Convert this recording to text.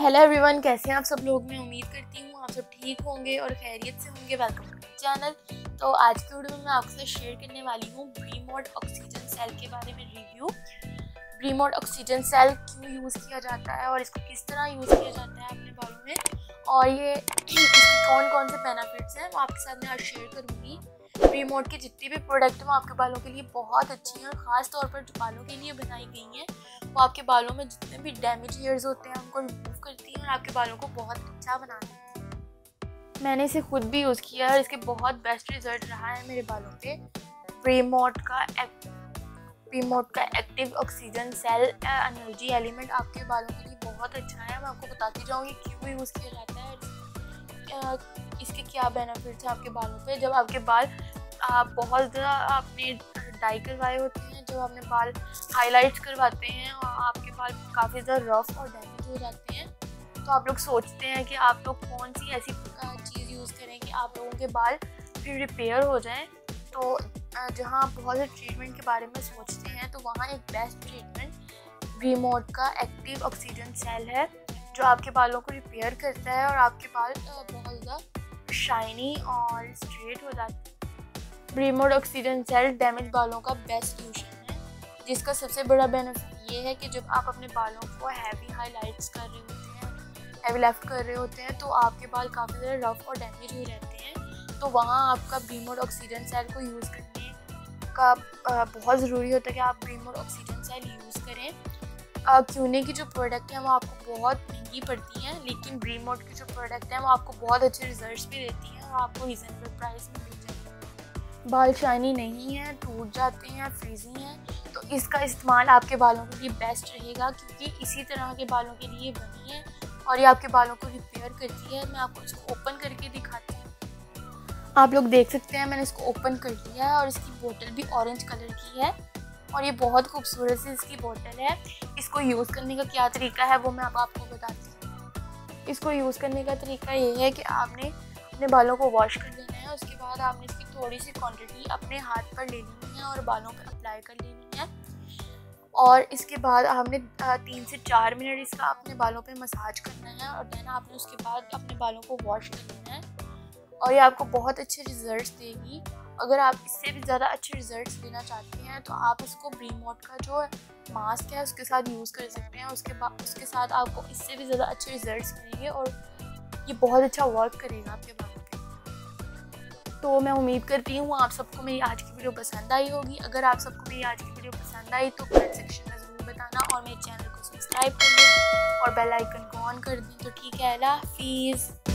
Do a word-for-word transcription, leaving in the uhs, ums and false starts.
Hello everyone, कैसे हैं आप सब लोग। मैं उम्मीद करती हूँ आप सब ठीक होंगे और खैरियत से होंगे। Welcome to my channel. तो आज की वीडियो में मैं आपके साथ शेयर करने वाली हूँ ब्रीमोड ऑक्सीजन सेल के बारे में रिव्यू। ब्रीमोड ऑक्सीजन सेल क्यों यूज़ किया जाता है और इसको किस तरह यूज़ किया जाता है अपने बालों में, और ये इसके कौन कौन से बेनिफिट्स हैं वो आपके साथ मैं आज शेयर करूँगी। ब्रीमोड की जितनी भी प्रोडक्ट हैं वो आपके बालों के लिए बहुत अच्छी हैं और ख़ास तौर पर जो बालों के लिए बनाई गई हैं वो आपके बालों में जितने भी डैमेज हेयर्स होते हैं उनको रिमूव करती हैं और आपके बालों को बहुत अच्छा बना देती हैं। मैंने इसे खुद भी यूज़ किया है और इसके बहुत बेस्ट रिजल्ट रहा है मेरे बालों पे। ब्रीमोड का ब्रीमोड का active oxygen cell energy element आपके बालों के लिए बहुत अच्छा है। मैं आपको बताती जाऊँगी क्यों यूज़ किया जाता है, इसके क्या बेनिफिट्स हैं आपके बालों पे। जब आपके बाल आप बहुत ज़्यादा आपने डाई करवाए होते हैं, जब आपने बाल हाइलाइट्स करवाते हैं और आपके बाल काफ़ी ज़्यादा रफ और डैमेज हो जाते हैं, तो आप लोग सोचते हैं कि आप लोग कौन सी ऐसी चीज़ यूज़ करें कि आप लोगों के बाल फिर रिपेयर हो जाएं। तो जहां आप बहुत से ट्रीटमेंट के बारे में सोचते हैं तो वहाँ एक बेस्ट ट्रीटमेंट ब्रीमोड का एक्टिव ऑक्सीजन सेल है जो आपके बालों को रिपेयर करता है और आपके बाल बहुत ज़्यादा शाइनी और स्ट्रेट हो जाते हैं। ब्रीमोड ऑक्सीजन सेल डैमेज बालों का बेस्ट सॉल्यूशन है, जिसका सबसे बड़ा बेनिफिट ये है कि जब आप अपने बालों को हैवी हाइलाइट्स कर रहे होते हैं, हैवी लेफ्ट कर रहे होते हैं, तो आपके बाल काफ़ी ज़्यादा रफ और डैमेज हो रहते हैं। तो वहाँ आपका ब्रीमोड ऑक्सीजन सेल को यूज़ करने का बहुत ज़रूरी होता है कि आप ब्रीमोड ऑक्सीजन सेल यूज़ करें। क्यूने की जो प्रोडक्ट है वो आपको बहुत महंगी पड़ती हैं, लेकिन ब्रीमोड की जो प्रोडक्ट है वो आपको बहुत अच्छे रिजल्ट्स भी देती हैं और आपको रीज़नेबल प्राइस में मिल जाती है। बाल शाइनी नहीं है, टूट जाते हैं, फ्रीजी हैं, तो इसका इस्तेमाल आपके बालों के लिए बेस्ट रहेगा क्योंकि इसी तरह के बालों के लिए बनी है और ये आपके बालों को रिपेयर करती है। मैं आपको इसको ओपन करके दिखाती हूँ। आप लोग देख सकते हैं मैंने इसको ओपन कर लिया है और इसकी बोतल भी ऑरेंज कलर की है और ये बहुत खूबसूरत सी इसकी बोतल है। इसको यूज़ करने का क्या तरीका है वो मैं अब आपको बताती हूँ। इसको यूज़ करने का तरीका ये है कि आपने अपने बालों को वॉश कर लेना है, उसके बाद आपने इसकी थोड़ी सी क्वांटिटी अपने हाथ पर ले लेनी है और बालों पर अप्लाई कर लेनी है, और इसके बाद आपने तीन से चार मिनट इसका अपने बालों पे मसाज करना है और देन आपने उसके बाद अपने बालों को वॉश कर लेना है और ये आपको बहुत अच्छे रिजल्ट्स देगी। अगर आप इससे भी ज़्यादा अच्छे रिजल्ट्स लेना चाहते हैं तो आप इसको ब्रीमोड का जो मास्क है उसके साथ यूज़ कर सकते हैं। उसके बाद उसके साथ आपको इससे भी ज़्यादा अच्छे रिजल्ट्स मिलेंगे और ये बहुत अच्छा वर्क करेगा आपके बालों पे। तो मैं उम्मीद करती हूँ आप सबको मेरी आज की वीडियो पसंद आई होगी। अगर आप सबको मेरी आज की वीडियो पसंद आई तो कमेंट सेक्शन में ज़रूर बताना और मेरे चैनल को सब्सक्राइब कर दें और बेल आइकन को ऑन कर दें। तो ठीक है, अल्लाह हाफिज़।